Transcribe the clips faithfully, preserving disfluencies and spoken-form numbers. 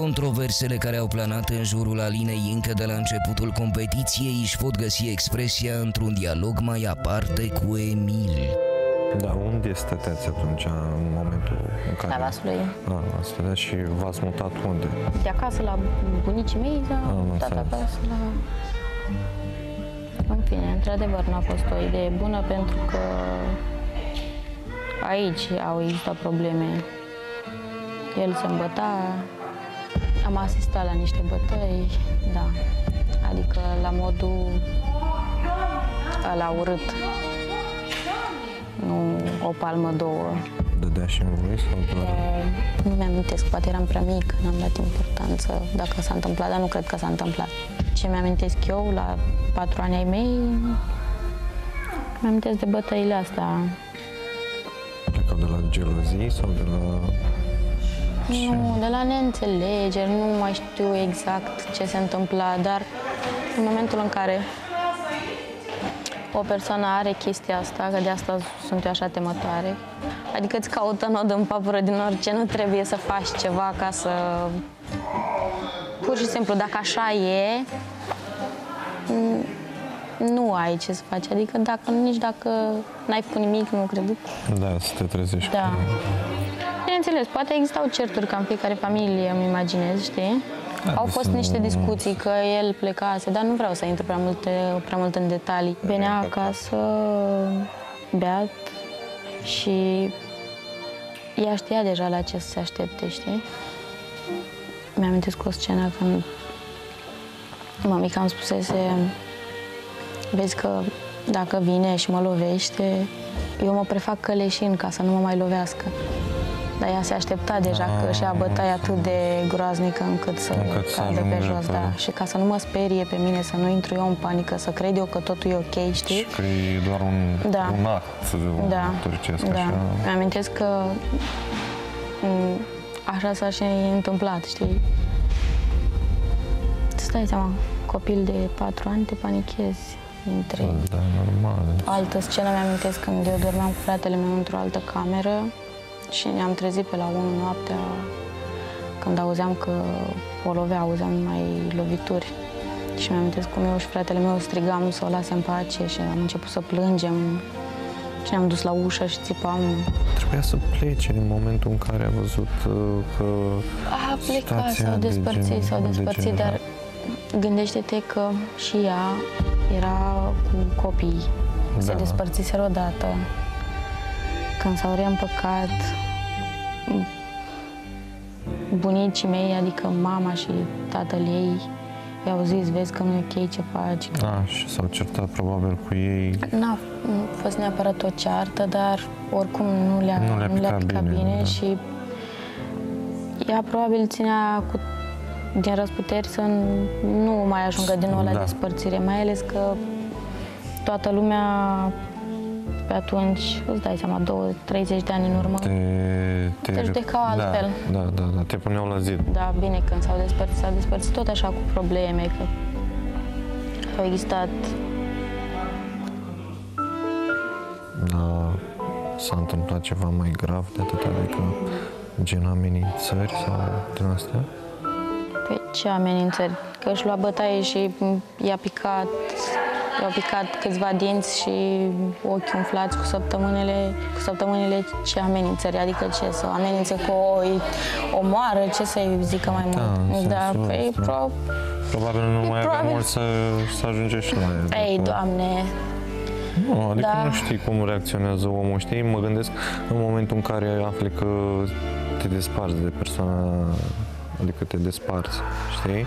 Controversele care au planat în jurul Alinei încă de la începutul competiției își pot găsi expresia într-un dialog mai aparte cu Emil. Da, unde stăteați atunci, în momentul în care... La Vaslui. A, stăteați și v-ați mutat unde? De acasă la bunicii mei, da, dat acasă la... În fine, într-adevăr, n-a fost o idee bună pentru că aici au existat probleme. El se îmbăta, am asistat la niște bătăi, da, adică la modul ăla urât, nu o palmă, două. Dădea și în voi sau doar? Nu mi-amintesc, poate eram prea mic, n-am dat importanță dacă s-a întâmplat, dar nu cred că s-a întâmplat. Ce mi-amintesc eu, la patru ani ai mei, mi-amintesc de bătăile astea. Plecau de la gelozii sau de la... Nu, de la neînțelegeri, nu mai știu exact ce se întâmpla, dar în momentul în care o persoană are chestia asta, că de asta sunt eu așa temătoare, adică îți caută nod în papură din orice, nu trebuie să faci ceva ca să... Pur și simplu, dacă așa e, nu ai ce să faci, adică dacă, nici dacă n-ai făcut nimic, nu cred. Da, să te trezești. Da. Bineînțeles, poate existau certuri ca în fiecare familie, îmi imaginez, știi? Da, au fost niște discuții că el plecase, dar nu vreau să intru prea, multe, prea mult în detalii. Venea acasă beat și ea știa deja la ce să se aștepte, știi? Mi-amintesc o scenă când mamica îmi spusese: vezi că dacă vine și mă lovește, eu mă prefac căleșin ca să nu mă mai lovească. Dar ea se aștepta deja ah, că și-a bătaie atât de groaznică încât să încât cadă pe jos, pe... da. Și ca să nu mă sperie pe mine, să nu intru eu în panică, să cred eu că totul e ok, știi? Și că e doar un, da. un act da. turcesc, da. așa. Mi-amintesc că așa s-a și întâmplat, știi? Îți dai seama, copil de patru ani, te panichezi între... Da, normal. Altă scenă mi-amintesc când eu dormeam cu fratele meu într-o altă cameră și ne-am trezit pe la unu noaptea când auzeam că o lovea, auzeam numai lovituri. Și mi-amintesc cum eu și fratele meu strigam să o lase în pace și am început să plângem și ne-am dus la ușă și țipam. Trebuia să plece în momentul în care a văzut că a plecat, s-au despărțit, s-au despărțit, dar gândește-te că și ea era cu copii, da. Se despărțiseră odată. Când s-au reîmpăcat, bunicii mei, adică mama și tatăl ei, i-au zis: vezi că nu e ok ce faci. Da, și s-au certat probabil cu ei. N-a fost neapărat o ceartă, dar oricum nu le-a nu le-a picat, le picat bine, bine da. Și ea probabil ținea cu, din răzputeri să nu mai ajungă din nou la da. despărțire, mai ales că toată lumea pe atunci, îți dai seama, treizeci de ani în urmă, te, te, te judecau altfel. Da, da, da, te puneau la zid. Da, bine, când s-au despărțit, s-au despărțit tot așa cu probleme, că au existat... Da, s-a întâmplat ceva mai grav de atât, adică gen amenințări sau din astea? Păi ce amenințări? Că își lua bătaie și i-a picat... I-au picat câțiva dinți și ochii umflați cu săptămânile, cu săptămânile ce amenințări, adică ce, să amenințe cu o omoară, ce să-i zică mai mult. Da, da păi, pro... Probabil nu mai probabil... avea mult să, să ajunge și la el. Ei, Doamne! Nu, adică da. nu știi cum reacționează omul, știi? Mă gândesc în momentul în care afli că te desparți de persoana, adică te desparți, știi?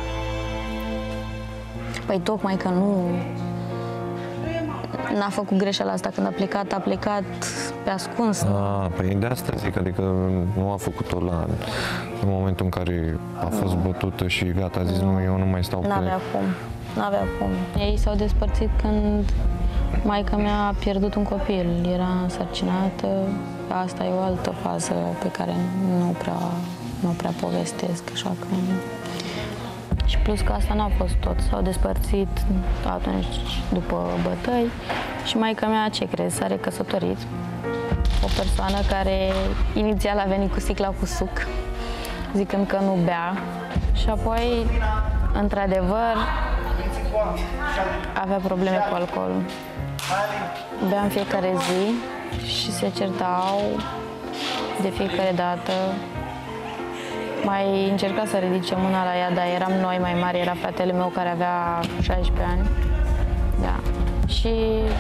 Păi tocmai că nu n-a făcut greșeala asta când a plecat, a plecat pe ascuns. Ah, păi de asta zic, adică nu a făcut-o la în momentul în care a fost bătută și gata, a zis nu, eu nu mai stau pe... N-avea cum, n-avea cum. Ei s-au despărțit când maica mea a pierdut un copil, era însărcinată, asta e o altă fază pe care nu prea, nu prea povestesc, așa că... Și plus că asta n-a fost tot, s-au despărțit atunci după bătăi și maica mea, ce crezi, s-a recăsătorit. O persoană care inițial a venit cu sticla cu suc, zicând că nu bea. Și apoi, într-adevăr, avea probleme cu alcoolul. Bea în fiecare zi și se certau de fiecare dată. Mai încerca să ridice mâna la ea, dar eram noi mai mari, era fratele meu care avea șaisprezece ani. Da. Și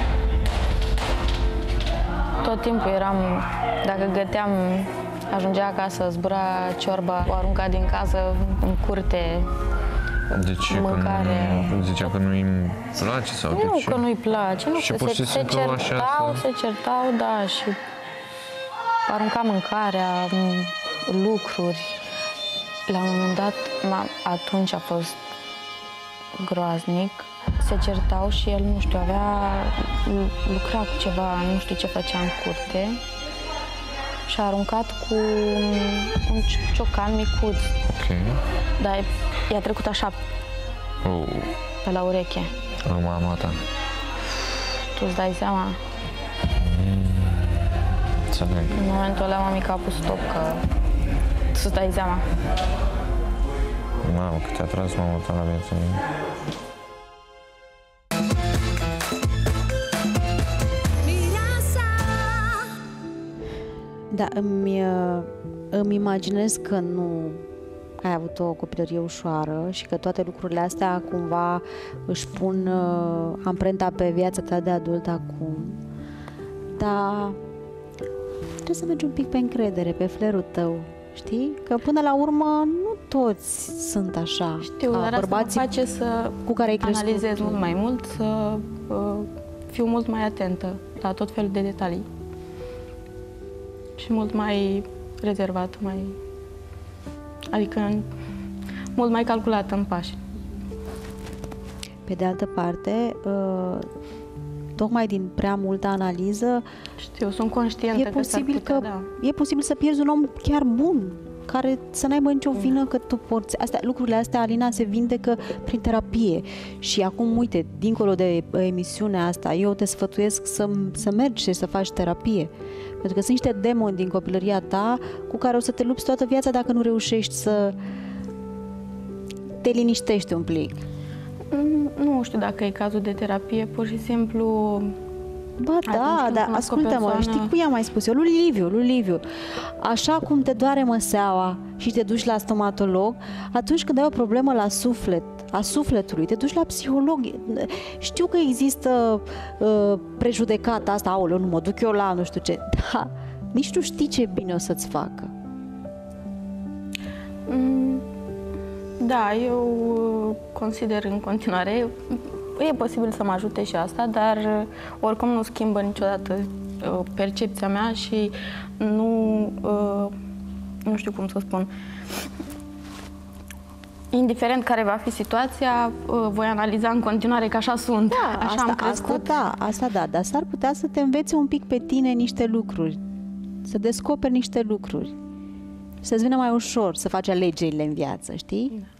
tot timpul eram, dacă găteam, ajungea acasă, zbura ciorba, o arunca din casă în curte. Deci mâncare. Că nu, zicea că nu-i place sau de Nu, ce? că nu-i place, nu, și că pur se, și se simplu certau, așa se certau, da, și arunca mâncarea, lucruri. La un moment dat, atunci a fost groaznic, se certau și el, nu știu, avea, lucra cu ceva, nu știu ce făcea în curte și a aruncat cu un ciocan micuț. Ok. Dar i-a trecut așa, oh. pe la ureche. Lui mama ta. Tu îți dai seama? Mm. Înțeleg. În momentul ăla mamica a pus stop, că tu îți dai seama. Mamă, că te-a tras mama ta la viața mea. Da, îmi, îmi imaginez că nu ai avut o copilărie ușoară și că toate lucrurile astea cumva își pun uh, amprenta pe viața ta de adult acum. Dar trebuie să mergi un pic pe încredere, pe flerul tău, știi? Că până la urmă nu toți sunt așa. Știu, dar asta mă face să cu care ai crescut analizez tu. mult mai mult, să uh, fiu mult mai atentă la tot felul de detalii. Și mult mai rezervat, mai... adică mult mai calculat în pași. Pe de altă parte, uh, tocmai din prea multă analiză, știu, sunt conștientă e posibil că, putea, că da. e posibil să pierzi un om chiar bun, care să n-aibă nicio vină că tu porți. Astea, lucrurile astea, Alina, se vindecă prin terapie. Și acum, uite, dincolo de emisiunea asta, eu te sfătuiesc să, să mergi și să faci terapie. Pentru că sunt niște demoni din copilăria ta cu care o să te lupți toată viața dacă nu reușești să te liniștești un plic. Nu știu dacă e cazul de terapie, pur și simplu... Ba da, dar ascultă-mă, persoană... știi cum i-am mai spus eu? Lui Liviu, lui Liviu. Așa cum te doare măseaua și te duci la stomatolog, atunci când ai o problemă la suflet, a sufletului, te duci la psiholog. Știu că există uh, prejudecata asta, aoleu, nu mă duc eu la nu știu ce, dar nici nu știi ce bine o să-ți facă. Mm, da, eu consider în continuare, e posibil să mă ajute și asta, dar oricum nu schimbă niciodată uh, percepția mea și nu, uh, nu știu cum să spun, indiferent care va fi situația, voi analiza în continuare că așa sunt, da, așa asta, am crescut. Asta da, asta da, dar s-ar putea să te învețe un pic pe tine niște lucruri, să descoperi niște lucruri, să-ți vină mai ușor să faci alegerile în viață, știi? Da.